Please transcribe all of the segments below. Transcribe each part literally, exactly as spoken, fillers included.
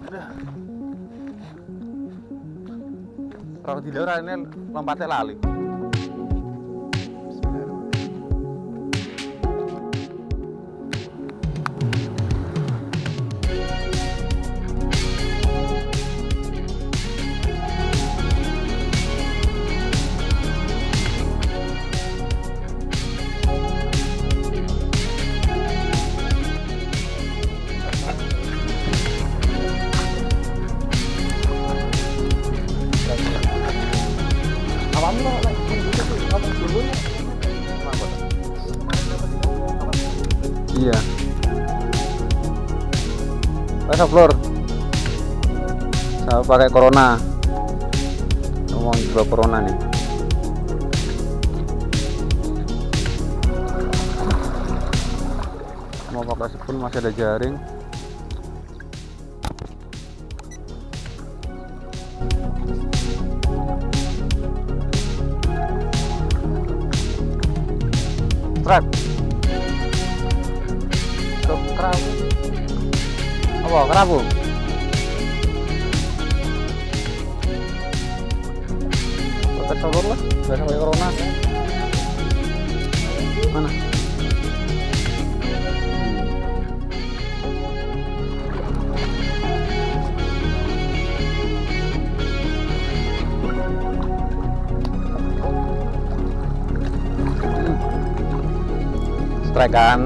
Kalau di daerah ini lompatnya lali. Iya. Masa Flor? Saya pakai corona. Ngomong juga corona nih. Mau pakai spoon masih ada jaring. Strap. Kerabu. Apa kerabu? Pakai salur lah, biasa pakai corona. Mana? Strike kan?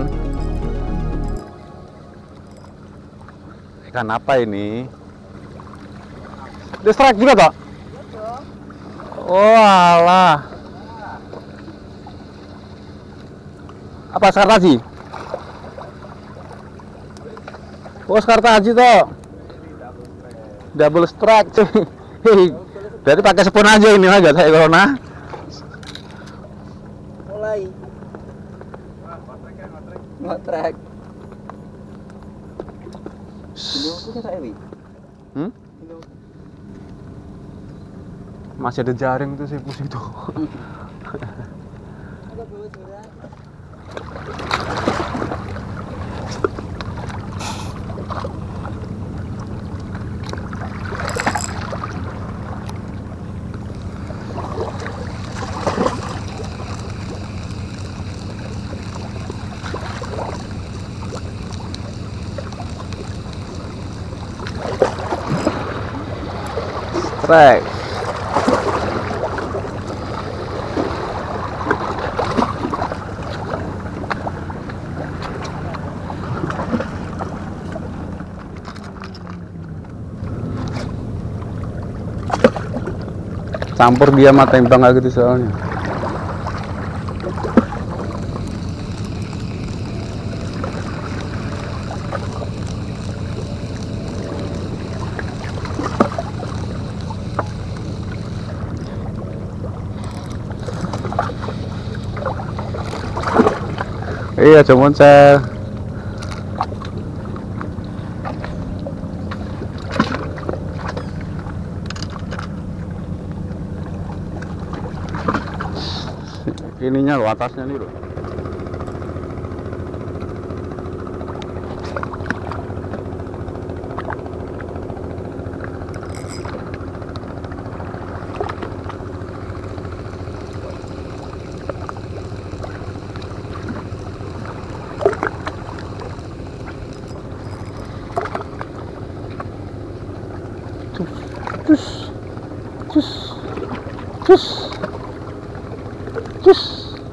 Ikan apa ini? Dia strike juga toh? Oh alah. Apa Sekartaji? Oh Sekartaji toh. Double strike cuy. Berarti pakai spoon aja ini aja saya corona. Mulai. Ngotrek. Hmm? Masih ada jaring tuh sih pusing tuh. Strike. Campur dia sama tembang kayak gitu soalnya. Iya, cuman saya ininya loh, atasnya nih loh. Cus, cus, cus, cus.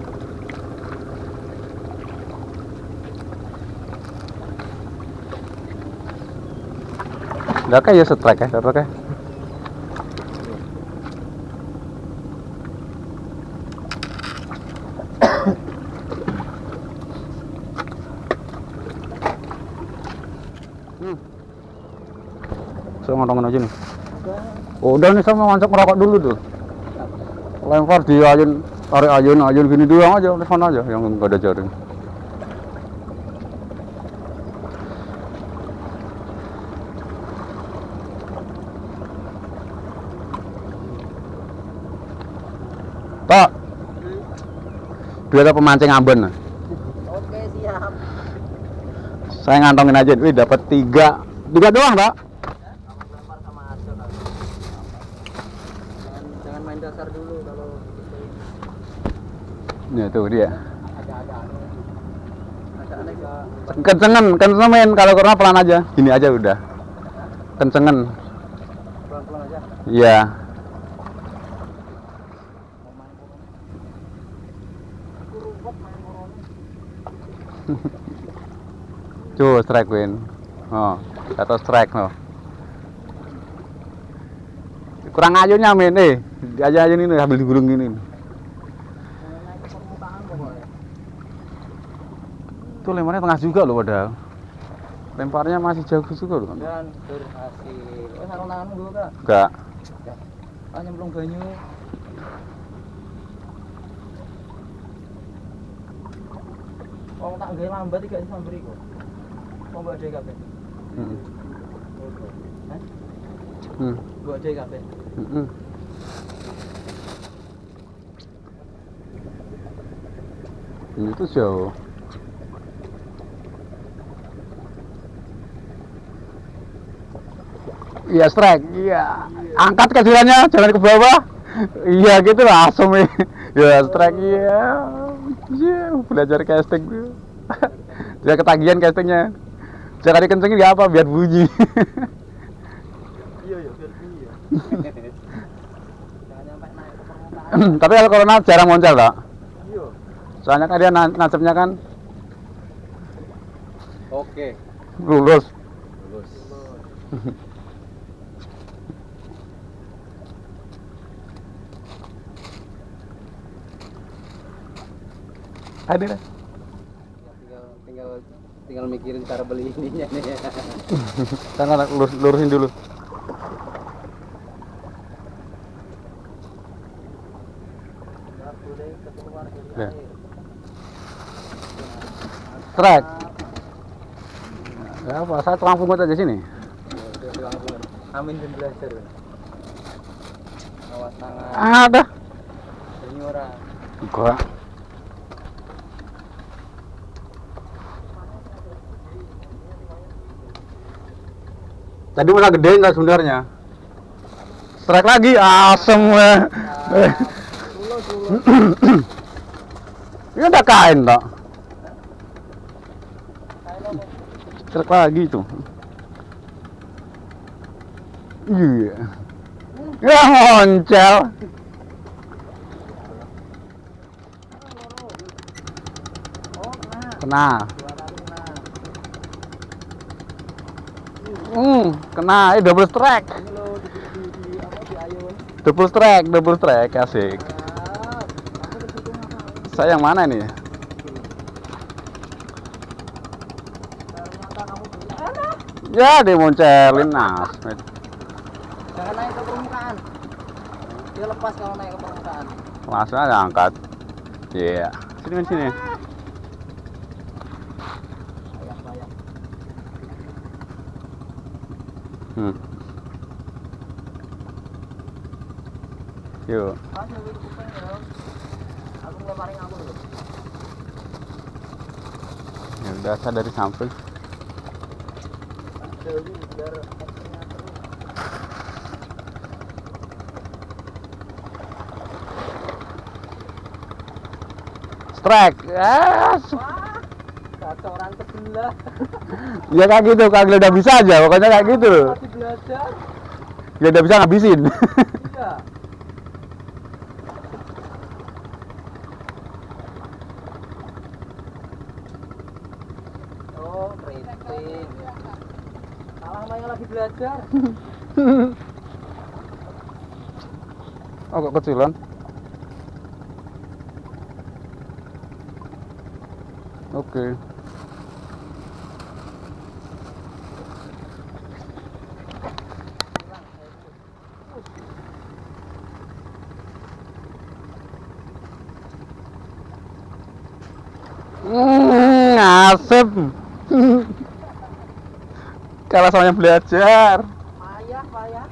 Nggak kayak strike ya, strike ya. Hmm. Saya ngotongin aja nih. Oh, udah nih sama ngajak merokok dulu tuh. Lempar di ayun, tarik ayun, ayun gini doang aja, telepon aja yang nggak ada jaring. Pak, biar pemancing Ambon. Oke, siap. Saya ngantongin aja, wih dapat tiga, tiga doang, Pak. Ya tuh dia. Agak-agak aneh. Agak aneh ke Kencengan, kencengan men. Kalau corona pelan aja. Gini aja udah. Kencengan. pelan-pelan aja. Iya. Aku rumput main corona. Tuh strike win. Oh, atau strike no. Kurang ajunya men eh. Aja aja ini sambil digulung gini. Naik ke permukaan pokoknya. Tuh lemparnya tengah juga loh padahal. Lemparnya masih jauh juga loh. Dan berhasil. Oh, sarung tanganmu dulu, Kak. Enggak. Ah, nyemplung banyu. Wong tak gawe lambat iki gak sambar iku. Wong mbok dhewe kabeh. Heeh. Hah? Hmm. Mbok dhewe kabeh. Heeh. Itu jauh. Iya strike, iya. Angkat kecilannya, jangan ke bawah. Iya gitu lah, asem ya. Ya strike, iya. Iya, belajar casting tuh. Dia ketagihan castingnya. Jangan dikencengin nggak apa, biar bunyi. Iya, iya, biar bunyi ya. Jangan sampai naik ke permukaan. Tapi kalau corona jarang muncul tak? Iya. Soalnya kan dia na- nacepnya kan Oke. lurus. Lulus. Ada lah. tinggal tinggal tinggal mikirin cara beli ininya nih. Kan lurus, lurusin dulu. Ya. Strike. Ya apa? Saya tukang pungut aja sini. Amin dan belajar. Awas tangan. Ada. Ini orang. Enggak. Tadi malah gede enggak sebenarnya. Strike lagi, asem weh. Dulu dulu. Ini udah kain tak? Strike lagi tuh. Iya. Ya moncel. Oh, kena. Kena. Dua kali kena. Hmm, kena. Eh double strike. Ini lo di di di apa di ayun. Double strike, double strike, asik. Ah, kamu ke situ ngapain? Saya yang mana nih? Ternyata kamu beli. Ada. Ya, dimoncelin nas. Jangan naik ke permukaan. Dia lepas kalau naik ke permukaan. Langsung aja angkat. Iya. Sini men sini. Bayang bayang. Hmm. Yuk. Mas lebih kuping ya. Aku ngeleparin kamu dulu. Ya udah saya dari samping. Dewi biar actionnya terus. Strike. Yes. Wah, kacoran sebelah. Ya kayak gitu, kagak udah bisa aja, pokoknya kayak gitu. Masih belajar. Ya udah bisa ngabisin. Iya. Oh, keriting. Salah sama yang lagi belajar. Oh, kok kecilan? Oke. Hmm, asep. Kalau soalnya belajar. Payah, payah.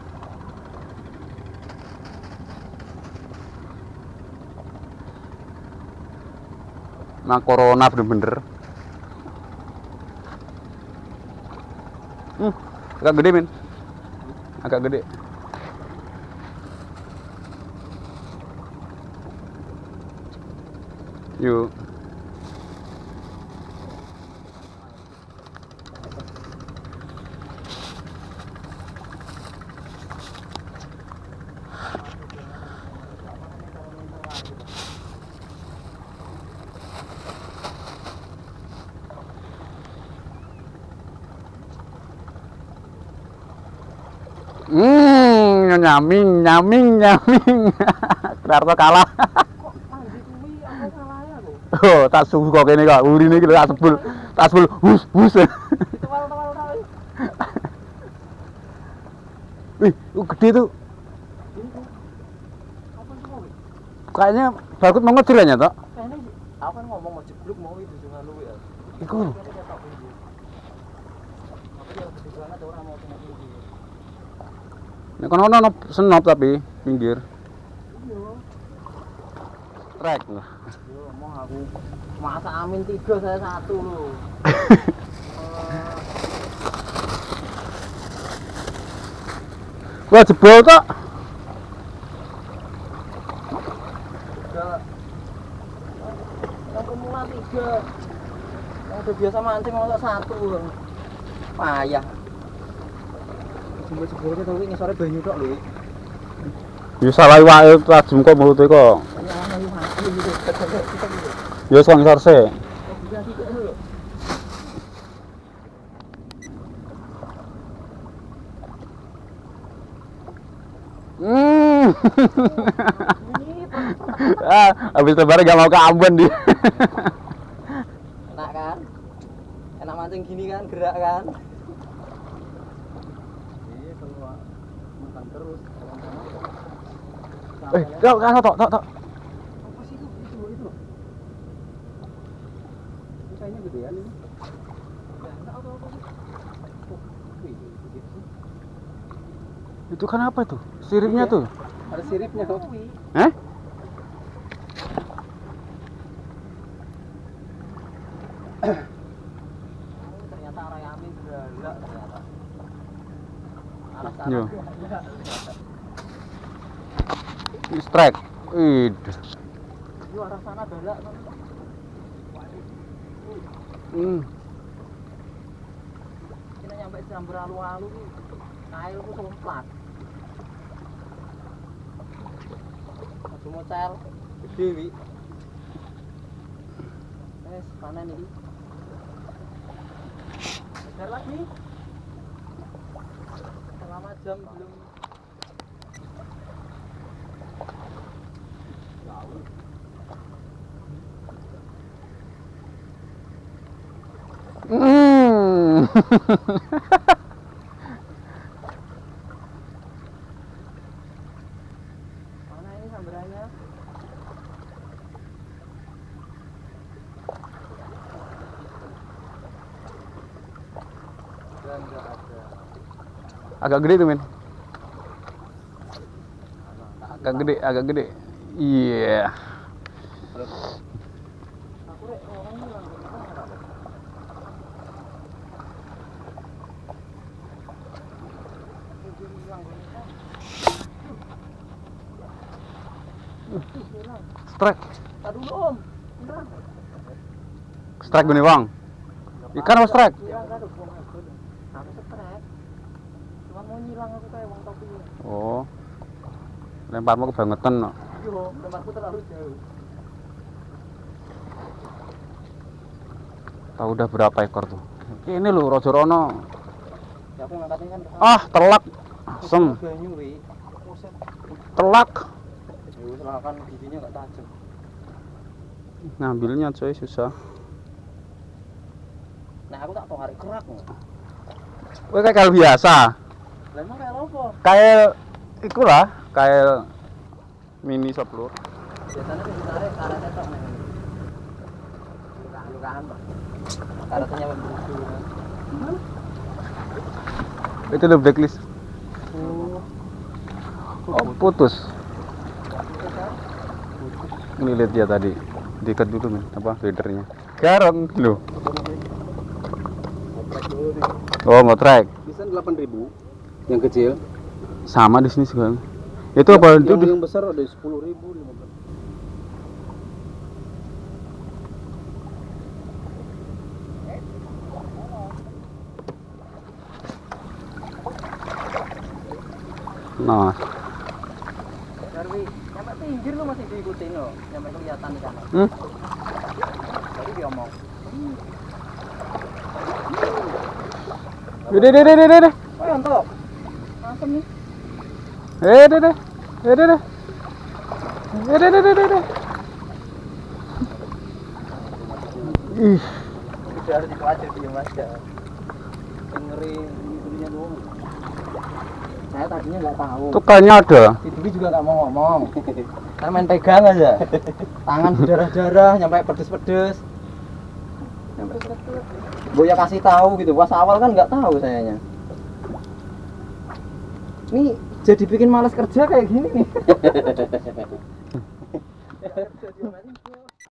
Nah, corona bener-bener. Hmm, agak gede, Min. Agak gede. Yuk. Hmm, nyaming, nyaming, nyaming. Darto kalah. Oh, tak subuh kok kene kok. Urine iki lho tak sebul. Tak sebul hus hus. Wih, gede tuh. Kayaknya bakut mau ngecil ya, Tok. Aku kan ngomong mau jeblok mau itu dengan lu ya. Iku. Nek kono ono senop tapi pinggir. Trek. Yo, mau aku masa amin tiga saya satu loh. Wah, jebol tok. Yang pemula tiga. Yang udah biasa mancing mau satu. Payah. Jebol-jebolnya tapi ini sore banyu tok lho. Ya salah wae tajam kok mulute kok. Ya wis ngisor se. Hmm. Ah, habis lebaran gak mau ke Ambon dia. Enak kan? Enak mancing gini kan, gerak kan? Iya, kalau makan terus. Eh, tok, tok, tok, tok, tok. Apa sih itu? Itu, itu. Ini kayaknya gedean ini. Enggak apa apa sih. Oh, ini begitu. Itu kan apa tuh? Siripnya tuh. Ada siripnya kok. Eh? Ternyata arah Yamin gelak ternyata. Arah Yo. sana. Strike. Id. Yo arah sana galak. Hmm. Kita nyampe Ciramber alu-alu ki. Kailku somplak. Aku mocal gede wi. Wes panen iki. Kejar lagi. Selama jam belum. Hmm. Mana ini sambarannya? Dan enggak ada. Agak gede tuh, men. Agak gede, agak gede. Iya. Aku rek orang hilang kenapa? Strike. Tak dulu om. Hilang. Strike gini, Bang. Ikan apa strike? Hilang kan udah buang aku. Aku strike. Cuma mau nyilang aku kayak wong topi. Oh. Lemparmu kebangetan, no. Yo, lemparku terlalu jauh. Tahu udah berapa ekor tuh? Ini loh, Rojo Rono. Ya aku ngangkatnya kan. Ah, telak. Asem. Banyu wi. Buset. Telak. Ya wis lah kan giginya enggak tajam. Ngambilnya coy susah. Nah, aku tak tahu hari kerak. Wah, kayak kail biasa. Lah emang kayak apa? Kail iku lah, kail mini soplur. Biasanya sih ditarik karetnya tok nih. Luka-lukaan, Pak. Karetnya membusu. Itu udah blacklist. Oh. Oh, putus. Ngelilit dia tadi. Diikat dulu, men. Apa feedernya? Garong loh. Oh, ngotrek. Bisa delapan ribu yang kecil. Sama di sini juga. Itu apa? Itu Yang, di- yang besar ada sepuluh ribu, lima belas. Nah, Darwi, sampai pinggir lu masih diikutin lo, sampai kelihatan di sana. hmm? Jadi dia ngomong. Deh, deh, deh, deh, deh, deh. Oh, untuk. Asem nih. Eh, deh, deh. Eh, deh, deh. Eh, deh, deh, deh, deh, deh. Ih, Itu harus itu aja dia mas ya. Ngeri ininya doang. Saya tadinya nggak tahu. tuh kayaknya ada. Si Dwi juga nggak mau ngomong. Saya main pegang aja. Tangan berdarah-darah, nyampe pedes-pedes. Nyampe Boya kasih tahu gitu. Pas awal kan nggak tahu sayanya. Ini jadi bikin malas kerja kayak gini nih.